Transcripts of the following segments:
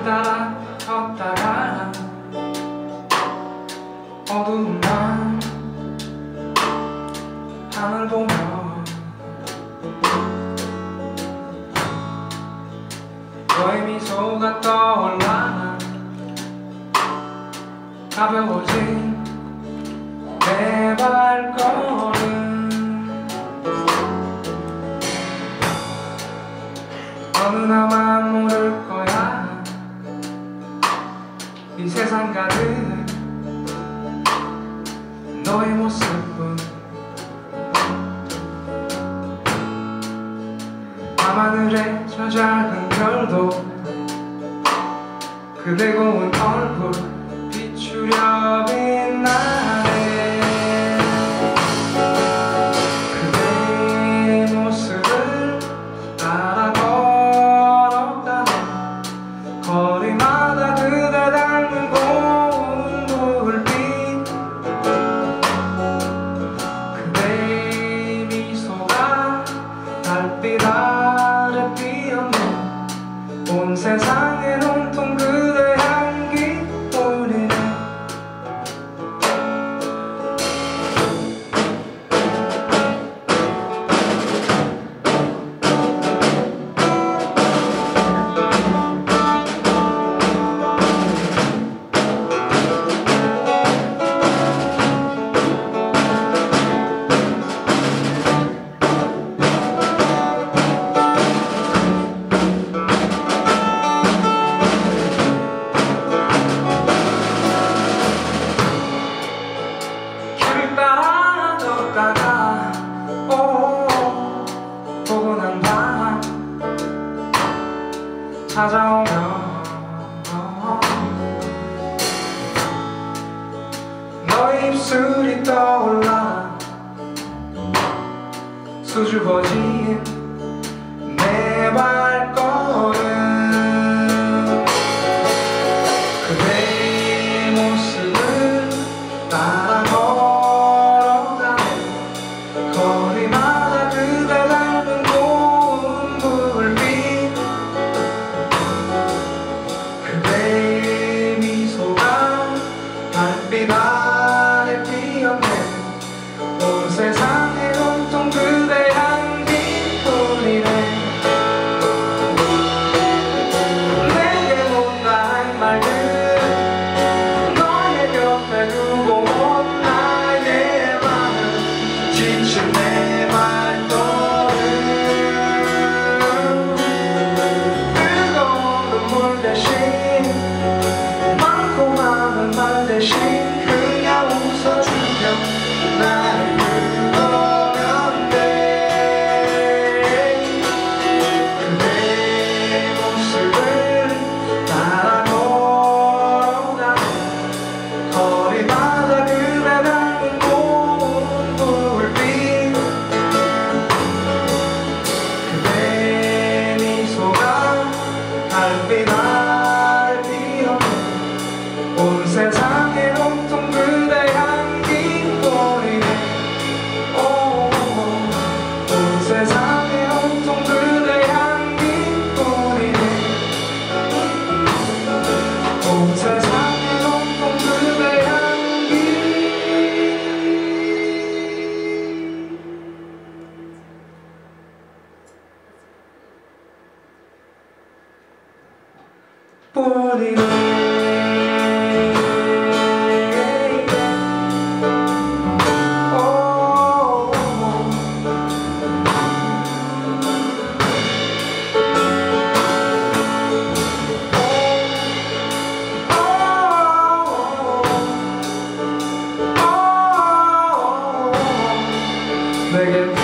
따라 걷다가 어두운 밤 하늘 보며 너의 미소가 떠올라 가벼워진 내 발걸음 어느 나만 모를 거야 이 세상 가득 너의 모습은 밤하늘에 저 작은 별도 그대 고운 얼굴 비추려 빛나네 그대의 모습을 따라 걸어가네 거리마다 그대 닮은 고운 불빛 그대의 미소가 달빛 아래 피었네 온 세상엔 온통 그대 향기뿐이네 걷다가 포근한 밤 찾아오면 너의 입술이 떠올라 수줍어진 내 발걸음 그대의 모습을 따라 거리마다 그대 닮은 고운 불빛 그대의 미소가 달빛 아래 피었네 온 세상에 온통 그대 향기뿐이네 내게 못다한 말들 너의 곁에 두고 온 나의 맘은 지친 내 발걸음 뜨거운 눈물 대신 많고 많은 말 대신 그냥 웃어주며 나를 그러면 돼 그대의 모습을 따라 걸어가네 거리마다 그대 닮은 고운 불빛 그대의 미소가 달빛 아래 피었네 온 세상에 온통 그대 향기뿐이네 온 세상에 온통 그대 향기뿐이네 온 세상에 온통 그대 향기 뿐이네 내겐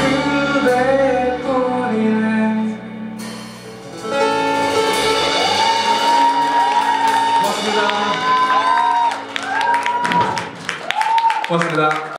그대뿐이네. 고맙습니다. 고맙습니다.